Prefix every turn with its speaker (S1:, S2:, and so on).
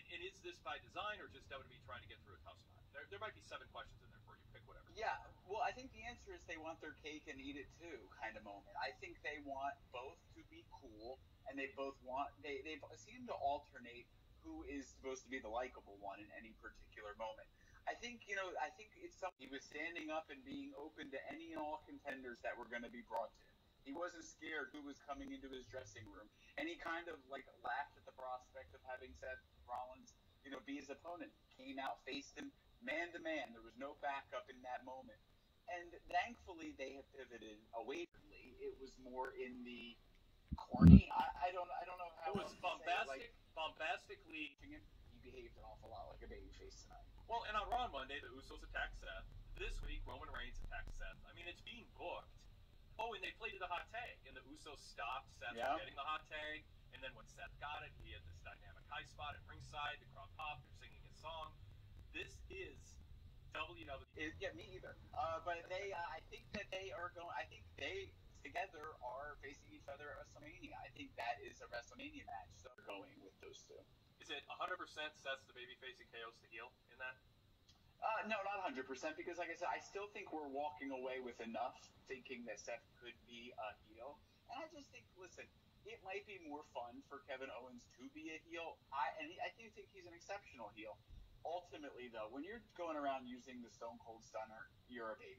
S1: And is this by design or just WWE trying to get through a tough spot? There might be 7 questions in there for you. Pick whatever.
S2: Yeah, well, I think the answer is they want their cake and eat it too kind of moment. I think they want both to be cool, and they both want they seem to alternate who is supposed to be the likable one in any particular moment. I think it's something. He was standing up and being open to any and all contenders that were going to be brought to him. He wasn't scared who was coming into his dressing room, and he kind of like laughed at the prospect of having Seth Rollins, be his opponent. Came out, faced him man to man. There was no backup in that moment, and thankfully they have pivoted away. It was more in the corny. I don't know how.
S1: It was bombastic, bombastically.
S2: He behaved an awful lot like a babyface tonight.
S1: Well, and on Raw Monday, the Usos attacked Seth. This week, Roman Reigns attacked Seth. I mean, it's being booked. Oh, and they played the hot tag, and the Usos stopped Seth from getting the hot tag. And then when Seth got it, he had this dynamic high spot at ringside. The crowd popped. They're singing his song. This is WWE.
S2: Yeah, me either. But I think that they are going. I think they together are facing each other at WrestleMania. I think that is a WrestleMania match. So they're going with those two.
S1: Is it 100% Seth's the babyface and KO's the heel in that?
S2: No, not 100%, because like I said, I still think we're walking away with enough thinking that Seth could be a heel. And I just think, listen, it might be more fun for Kevin Owens to be a heel. I do think he's an exceptional heel. Ultimately, though, when you're going around using the Stone Cold Stunner, you're a baby.